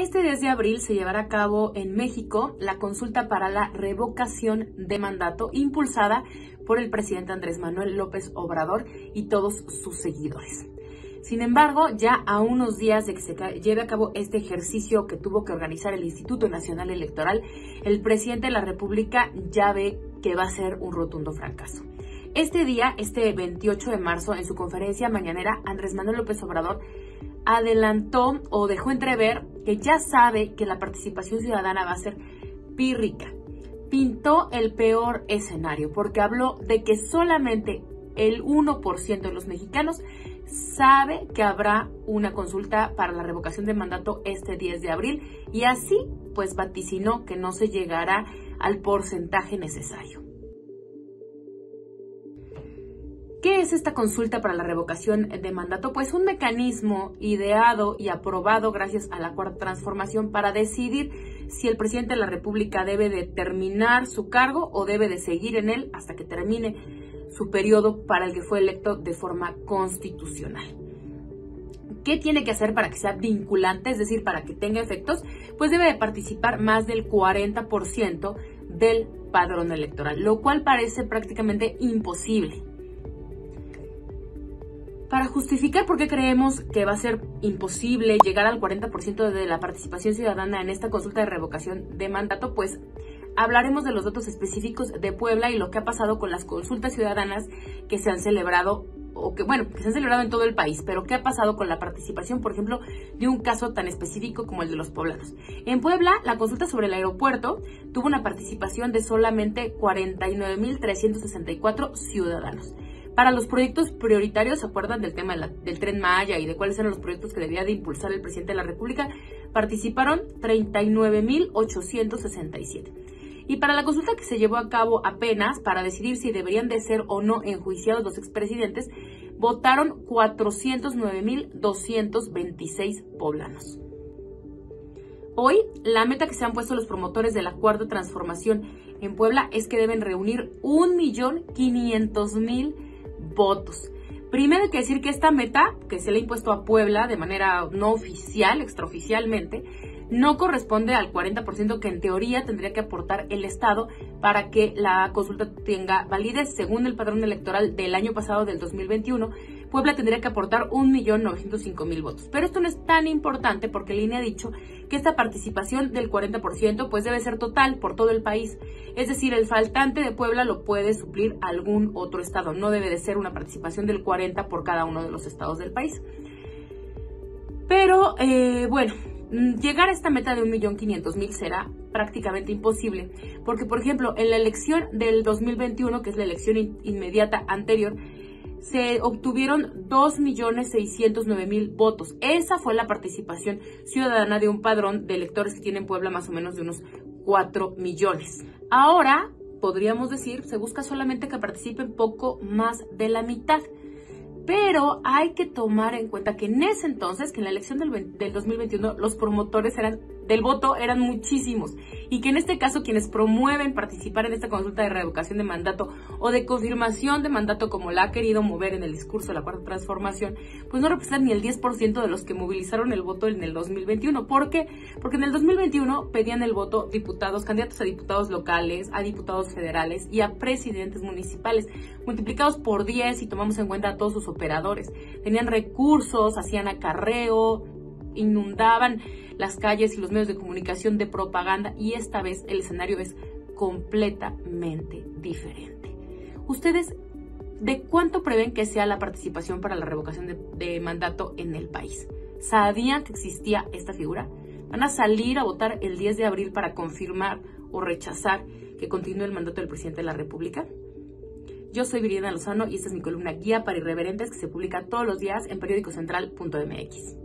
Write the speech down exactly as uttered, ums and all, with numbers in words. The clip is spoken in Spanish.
Este diez de abril se llevará a cabo en México la consulta para la revocación de mandato impulsada por el presidente Andrés Manuel López Obrador y todos sus seguidores. Sin embargo, ya a unos días de que se lleve a cabo este ejercicio que tuvo que organizar el Instituto Nacional Electoral, el presidente de la República ya ve que va a ser un rotundo fracaso. Este día, este veintiocho de marzo, en su conferencia mañanera, Andrés Manuel López Obrador adelantó o dejó entrever que ya sabe que la participación ciudadana va a ser pírrica. Pintó el peor escenario porque habló de que solamente el uno por ciento de los mexicanos sabe que habrá una consulta para la revocación de mandato este diez de abril y así pues vaticinó que no se llegará al porcentaje necesario. ¿Qué es esta consulta para la revocación de mandato? Pues un mecanismo ideado y aprobado gracias a la Cuarta Transformación para decidir si el presidente de la República debe de terminar su cargo o debe de seguir en él hasta que termine su periodo para el que fue electo de forma constitucional. ¿Qué tiene que hacer para que sea vinculante, es decir, para que tenga efectos? Pues debe de participar más del cuarenta por ciento del padrón electoral, lo cual parece prácticamente imposible. Para justificar por qué creemos que va a ser imposible llegar al cuarenta por ciento de la participación ciudadana en esta consulta de revocación de mandato, pues hablaremos de los datos específicos de Puebla y lo que ha pasado con las consultas ciudadanas que se han celebrado, o que bueno, que se han celebrado en todo el país, pero qué ha pasado con la participación, por ejemplo, de un caso tan específico como el de los poblanos. En Puebla, la consulta sobre el aeropuerto tuvo una participación de solamente cuarenta y nueve mil trescientos sesenta y cuatro ciudadanos. Para los proyectos prioritarios, ¿se acuerdan del tema de la, del Tren Maya y de cuáles eran los proyectos que debía de impulsar el presidente de la República? Participaron treinta y nueve mil ochocientos sesenta y siete. Y para la consulta que se llevó a cabo apenas para decidir si deberían de ser o no enjuiciados los expresidentes, votaron cuatrocientos nueve mil doscientos veintiséis poblanos. Hoy, la meta que se han puesto los promotores de la Cuarta Transformación en Puebla es que deben reunir un millón quinientos mil votos. Primero hay que decir que esta meta que se le ha impuesto a Puebla de manera no oficial, extraoficialmente, no corresponde al cuarenta por ciento que en teoría tendría que aportar el Estado para que la consulta tenga validez. Según el padrón electoral del año pasado, del dos mil veintiuno, Puebla tendría que aportar un millón novecientos cinco mil votos. Pero esto no es tan importante porque el I N E ha dicho que esta participación del cuarenta por ciento pues debe ser total por todo el país. Es decir, el faltante de Puebla lo puede suplir algún otro estado. No debe de ser una participación del cuarenta por ciento por cada uno de los estados del país. Pero, eh, bueno... llegar a esta meta de un millón quinientos mil será prácticamente imposible, porque por ejemplo en la elección del dos mil veintiuno, que es la elección in inmediata anterior, se obtuvieron dos millones seiscientos nueve mil votos. Esa fue la participación ciudadana de un padrón de electores que tiene en Puebla más o menos de unos cuatro millones. Ahora, podríamos decir, se busca solamente que participen poco más de la mitad. Pero hay que tomar en cuenta que en ese entonces, que en la elección del, del dos mil veintiuno, los promotores eran del voto eran muchísimos y que en este caso quienes promueven participar en esta consulta de revocación de mandato o de confirmación de mandato, como la ha querido mover en el discurso de la Cuarta Transformación, pues no representan ni el diez por ciento de los que movilizaron el voto en el dos mil veintiuno. ¿Por qué? Porque en el dos mil veintiuno pedían el voto diputados, candidatos a diputados locales, a diputados federales y a presidentes municipales, multiplicados por diez si tomamos en cuenta a todos sus operadores. Tenían recursos, hacían acarreo, inundaban las calles y los medios de comunicación de propaganda, y esta vez el escenario es completamente diferente. ¿Ustedes de cuánto prevén que sea la participación para la revocación de, de mandato en el país? ¿Sabían que existía esta figura? ¿Van a salir a votar el diez de abril para confirmar o rechazar que continúe el mandato del presidente de la República? Yo soy Viridiana Lozano y esta es mi columna Guía para Irreverentes, que se publica todos los días en periódico central punto m x.